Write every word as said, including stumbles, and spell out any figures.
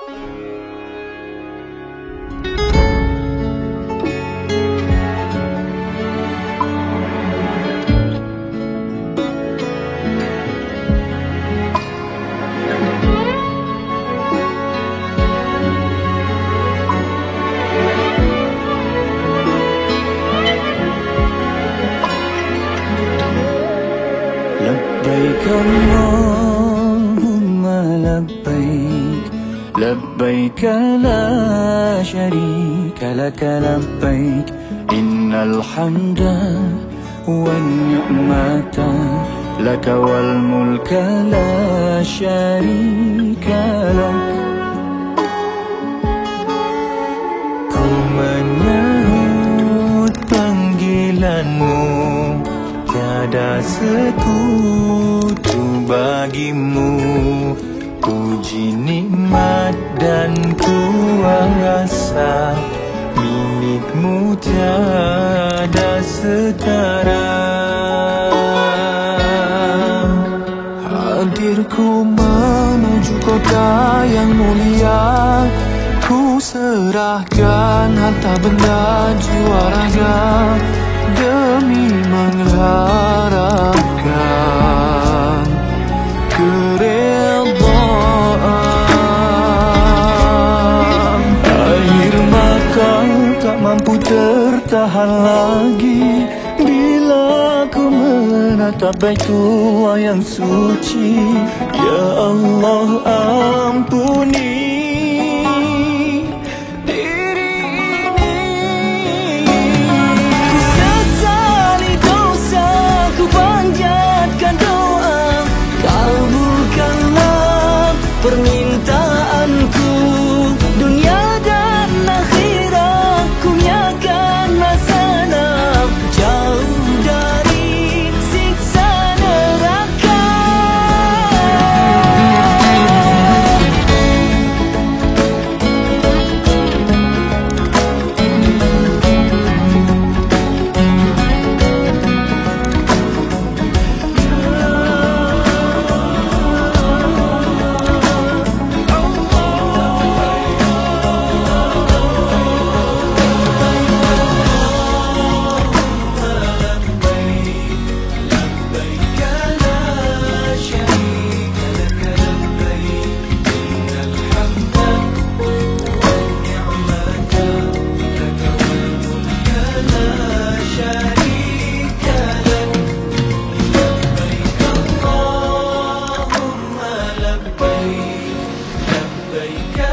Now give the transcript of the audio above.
لبيك اللهم لبيك لبيك لا شريك لك لبيك إن الحمد والنعمة لك والملك لا شريك لك. Ku menyahut panggilanmu, tiada sekutu bagimu, puji nikmat dan kuasa milikmu tiada setara. Hadirku menuju kota yang mulia, ku serahkan harta benda jiwa raga demi mengharapkan keredaan. Air mata tak mampu tertahan lagi bila ku menatap Baitullah yang suci. Ya Allah, ampuni permintaanku, dunia dan akhirat ku nyatakan masana, jauh dari siksa neraka. Like